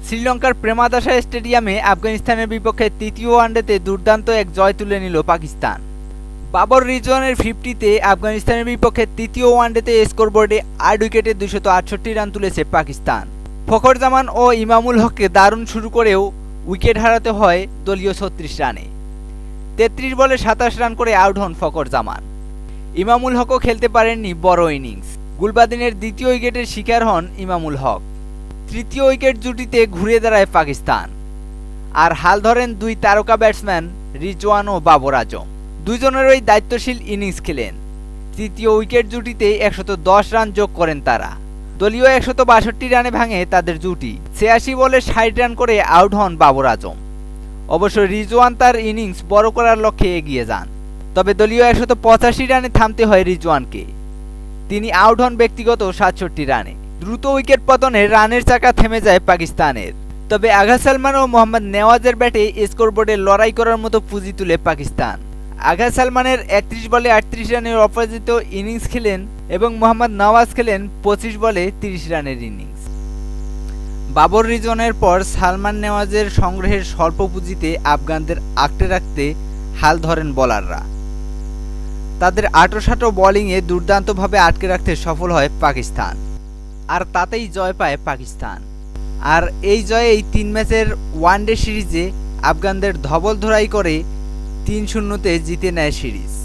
শ্রীলঙ্কার প্রেমাদাসা স্টেডিয়ামে আফগানিস্তানের বিপক্ষে তৃতীয় ওয়ানডেতে দুর্দান্ত এক জয় তুলে নিল পাকিস্তান। বাবর রিজওয়ানের 50-তে আফগানিস্তানের বিপক্ষে তৃতীয় ওয়ানডেতে স্কোরবোর্ডে 8 উইকেটে 268 রান তুলেছে পাকিস্তান। ফখর জামান ও ইমামুল হককে দারুণ শুরু করেও উইকেট হারাতে হয় দলীয় 36 রানে। 33 বলে 27 রান করে আউট হন ফখর জামান। ইমামুল হকও খেলতে পারেননি বড় ইনিংস। গুলবাদিনের দ্বিতীয় উইকেটের শিকার হন ইমামুল হক। তৃতীয় উইকেট জুটিতে ঘুরে দাঁড়ায় পাকিস্তান, আর হাল ধরেন দুই তারকা ব্যাটসম্যান রিজওয়ান ও বাবর আজম। দুইজনেরই দায়িত্বশীল ইনিংস খেলেন। তৃতীয় উইকেট জুটিতে 110 রান যোগ করেন তারা। দলীয় 162 রানে ভাঙে তাদের জুটি। 86 বলে 60 রান করে আউট হন বাবর আজম। অবশ্য রিজওয়ান তার ইনিংস বড় করার লক্ষ্যে এগিয়ে যান, তবে দলীয় 185 রানে থামতে হয় রিজওয়ানকে। তিনি আউট হন ব্যক্তিগত 67 রানে। দ্রুত উইকেট পতনে রানের চাকা থেমে যায় পাকিস্তানের। তবে আগা সালমান ও মোহাম্মদ নেওয়াজের ব্যাটে স্কোরবোর্ডে লড়াই করার মতো পুঁজি তুলে পাকিস্তান। আগা সালমানের 31 বলে 38 রানের অপরাজিত ইনিংস খেলেন এবং মোহাম্মদ নওয়াজ খেলেন 25 বলে 30 রানের ইনিংস। বাবর রিজওয়ানের পর সালমান নেওয়াজের সংগ্রহের স্বল্প পুঁজিতে আফগানদের আঁকড়ে রাখতে হাল ধরেন বোলাররা। তাদের আঁটো-সাঁটো বোলিংয়ে দুর্দান্তভাবে আটকে রাখতে সফল হয় পাকিস্তান, আর তাতেই জয় পায় পাকিস্তান। আর এই জয়েই 3 ম্যাচের ওয়ানডে সিরিজে আফগানদের ধবল ধরাই করে 3-0-তে জিতে নেয় সিরিজ।